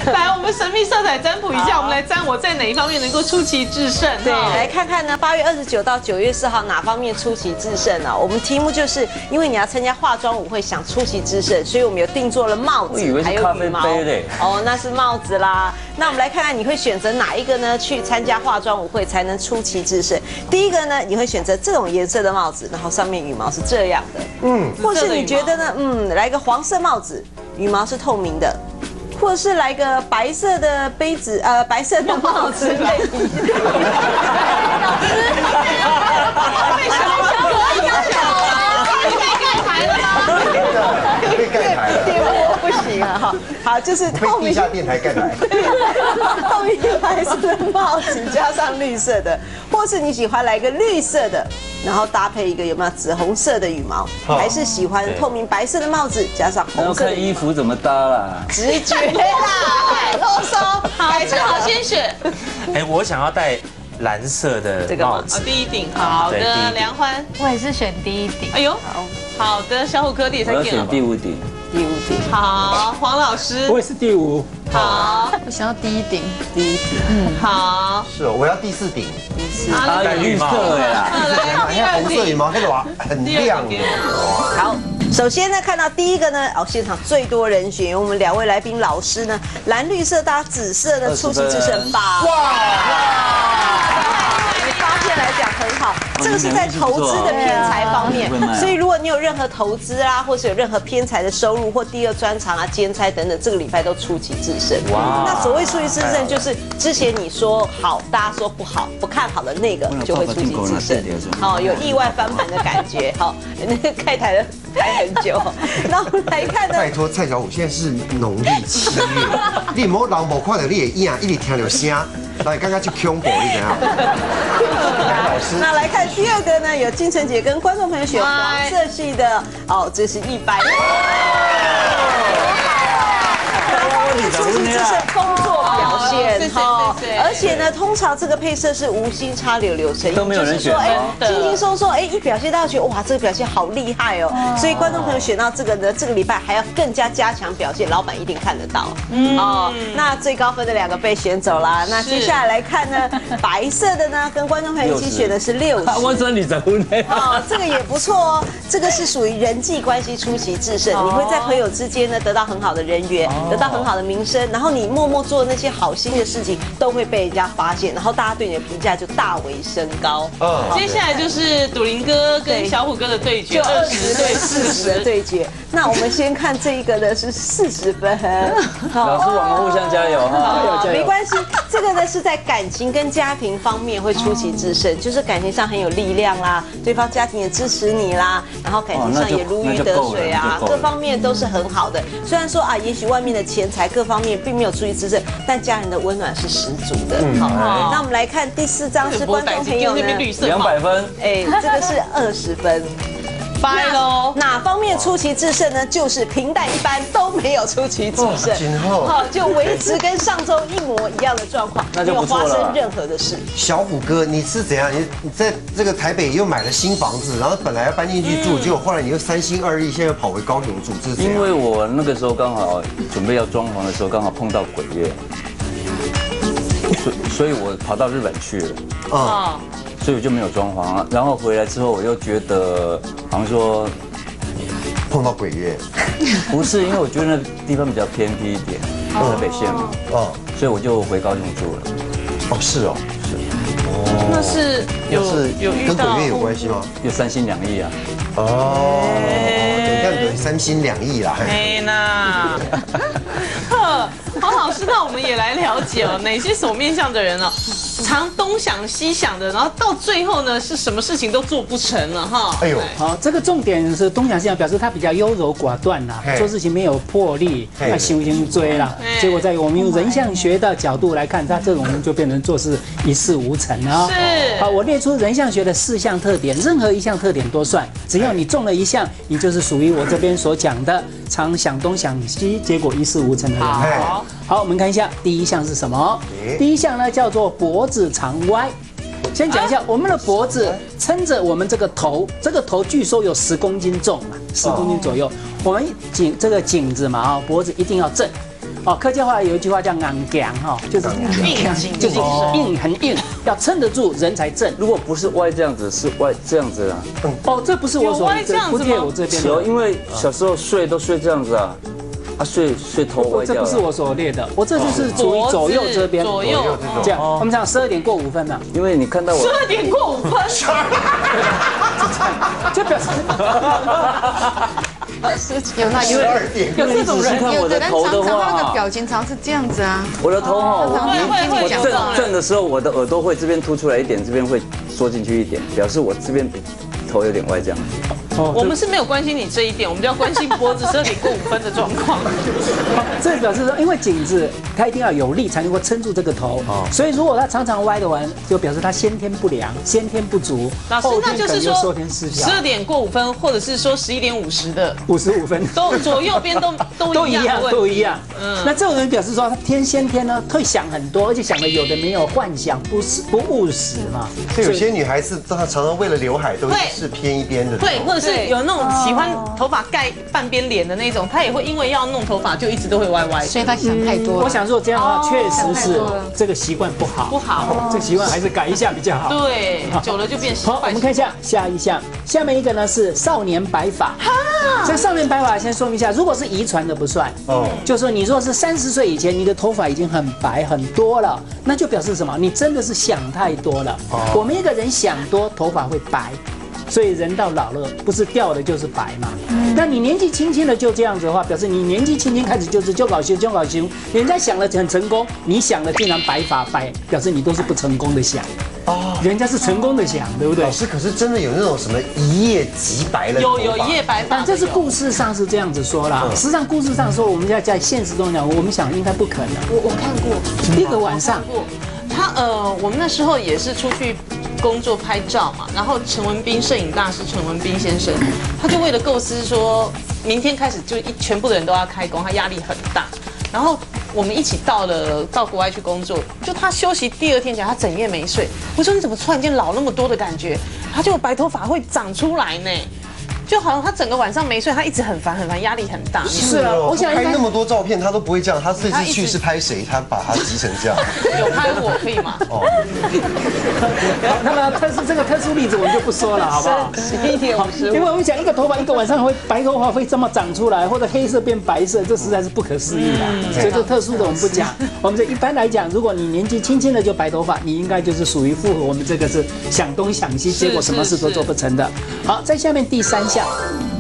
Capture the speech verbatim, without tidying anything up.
来，我们神秘色彩占卜一下，我们来占我在哪一方面能够出奇制胜？ 对，来看看呢，八月二十九到九月四号哪方面出奇制胜呢？我们题目就是因为你要参加化妆舞会，想出奇制胜，所以我们有定做了帽子，还有羽毛。哦，那是帽子啦。那我们来看看你会选择哪一个呢？去参加化妆舞会才能出奇制胜。第一个呢，你会选择这种颜色的帽子，然后上面羽毛是这样的，嗯，或是你觉得呢？嗯，来个黄色帽子，羽毛是透明的。 或者是来个白色的杯子，呃，白色的帽子类。老师，为什么小可爱小啊？你被盖牌了吗？ 被盖牌了。 电波不行啊！哈，好，就是透明。 地下电台盖牌。 透明白色的帽子加上绿色的，或是你喜欢来个绿色的。 然后搭配一个有没有紫红色的羽毛，还是喜欢透明白色的帽子加上红色的羽毛？ 看衣服怎么搭啦？ 直觉啦，啰嗦。 改正好先选。 哎，我想要戴蓝色的帽子。 第一顶，好的，梁欢， 我也是选第一顶。 哎呦，好好的，小虎哥第三顶。 我要选第五顶。 第五顶。 好，黄老师。 我也是第五。 好， 我想要第一顶。 第一顶。 嗯，好。 是哦，我要第四顶。 第四。 啊，绿色的啦。 来，看红色羽毛，那个哇，很亮。 好。 首先呢，看到第一个呢，哦，现场最多人选，有我们两位来宾老师呢，蓝绿色搭紫色的出奇制胜八。哇！发现来讲很好，这个是在投资的偏财方面，所以如果你有任何投资啦，或是有任何偏财的收入或第二专长啊、兼差等等，这个礼拜都出奇制胜。哇！那所谓出奇制胜，就是之前你说好，大家说不好、不看好的那个就会出奇制胜。好，有意外翻盘的感觉。好，那个开台的。 待很久，那我们来看呢。 拜托蔡小虎，现在是农历七月，你唔好人无看到你的影，一直听到声，来刚刚去恐怖，你怎样？老师。那来看第二个呢，有金城姐跟观众朋友选黄色系的，哦，这是一百。出奇制胜工作表现哈，而且呢，通常这个配色是无心插柳柳成荫， 都没有人选， 哎，轻轻松松，哎，一表现到觉得哇，这个表现好厉害哦，所以观众朋友选到这个呢，这个礼拜还要更加加强表现，老板一定看得到。哦，那最高分的两个被选走啦，那接下来来看呢，白色的呢，跟观众朋友一起选的是六十。 我说你怎么呢？ 哦，这个也不错哦，这个是属于人际关系出奇制胜，你会在朋友之间呢得到很好的人缘，得到很好的名声。 然后你默默做那些好心的事情，都会被人家发现，然后大家对你的评价就大为升高。 嗯，接下来就是赌林哥跟小虎哥的对决， 就二十对四十的对决。那我们先看这一个呢是四十分， 老师我们互相加油哈， 没关系。这个呢是在感情跟家庭方面会出奇制胜，就是感情上很有力量啦，对方家庭也支持你啦，然后感情上也如鱼得水啊，各方面都是很好的。虽然说啊，也许外面的钱财各方面并没有出奇制胜，但家人的温暖是十足的。好，那我们来看第四张是观众朋友呢， 两百分， 哎，这个是二十分。 掰喽！ 哪方面出奇制胜呢？就是平淡一般，都没有出奇制胜。好，就维持跟上周一模一样的状况，没有发生任何的事。 小虎哥，你是怎样？你你在这个台北又买了新房子，然后本来要搬进去住，结果后来你又三心二意，现在又跑回高雄住，这是怎样？ 因为我那个时候刚好准备要装潢的时候，刚好碰到鬼月，所所以我跑到日本去了。啊。 所以我就没有装潢了，然后回来之后我又觉得好像说碰到鬼月， 不是因为我觉得那地方比较偏僻一点，台北县嘛，哦，所以我就回高雄住了。 哦，是哦， 是。 哦， 那是有有跟鬼月有关系吗？ 有三心两意啊。 哦，你看对，三心两意啦。 哎呐，呵，黄老师，那我们也来了解哦，哪些手面相的人哦？ 常东想西想的，然后到最后呢，是什么事情都做不成了哈。哎呦， 好，这个重点是东想西想，表示他比较优柔寡断啦，做事情没有魄力，那修行追啦。结果在我们用人相学的角度来看，他这种人就变成做事一事无成啊。 是。 好，我列出人相学的四项特点，任何一项特点都算，只要你中了一项，你就是属于我这边所讲的常想东想西，结果一事无成的人。好，好，我们看一下第一项是什么？第一项呢叫做脖子常歪。先讲一下，我们的脖子撑着我们这个头，这个头据说有十公斤重嘛，十公斤左右。我们颈这个颈子嘛啊，脖子一定要正。 哦，客家话有一句话叫硬强哈，就是硬，就是硬很硬，要撑得住人才正。 如果不是歪这样子，是歪这样子啊。 哦，这不是我所不贴我这边的， 因为小时候睡都睡这样子啊。啊，睡睡头歪掉了。 这不是我所列的，我这就是处于左右这边， 左右这样。我们讲十二点过五分了， 因为你看到我十二点过五分， 就表示有那有有这种人， 看我的头的话， 那个表情常是这样子啊。 我的头哈， 我正正的时候，我的耳朵会这边凸出来一点，这边会缩进去一点，表示我这边比头有点歪这样。 我们是没有关心你这一点，我们就要关心脖子十二点过五分的状况。 这表示说，因为颈子它一定要有力才能够撑住这个头，所以如果它常常歪的完，就表示它先天不良、先天不足。 老师，那就是说后天失调。 十二点过五分，或者是说十一点五十的五十五分， 都左右边都都都一样，都一样。嗯，那这种人表示说，他天先天呢会想很多，而且想的有的没有，幻想不是不务实嘛。 所以有些女孩子她常常为了刘海都是偏一边的， 对，或者是有那种喜欢头发盖半边脸的那种，她也会因为要弄头发就一直都会歪歪， 所以她想太多。 我想说这样的话，确实是这个习惯不好， 不好， 这个习惯还是改一下比较好。 对，久了就变习惯。 好，我们看一下下一项，下面一个呢是少年白发。这少年白发先说明一下，如果是遗传的不算，哦，就说你如果是三十岁以前，你的头发已经很白很多了，那就表示什么？你真的是想太多了。我们一个人想多，头发会白。所以人到老了，不是掉的就是白嘛。那你年纪轻轻的就这样子的话，表示你年纪轻轻开始就是就搞修就搞修，人家想了很成功，你想了竟然白发白，表示你都是不成功的想。哦，人家是成功的想，对不对？ 老师，可是真的有那种什么一夜即白了？ 有有一夜白发， 但这是故事上是这样子说啦。实际上故事上说，我们要在现实中讲，我们想应该不可能。 我我看过一个晚上， 他呃，我们那时候也是出去工作拍照嘛，然后陈文彬摄影大师陈文彬先生，他就为了构思说，明天开始就一全部的人都要开工，他压力很大。然后我们一起到了到国外去工作，就他休息第二天讲他整夜没睡。我说你怎么突然间老那么多的感觉？他就白头发会长出来呢。就好像他整个晚上没睡，他一直很烦很烦，压力很大。 是啊，我想拍那么多照片，他都不会这样。他这次去是拍谁？他把他急成这样。 有拍我可以吗？哦。 那么特殊这个特殊例子我们就不说了，好不好？ 十一点五十五。 因为我们讲一个头发一个晚上会白头发会这么长出来，或者黑色变白色，这实在是不可思议的。所以这特殊的我们不讲。我们这一般来讲，如果你年纪轻轻的就白头发，你应该就是属于符合我们这个是想东想西，结果什么事都做不成的。好，在下面第三项。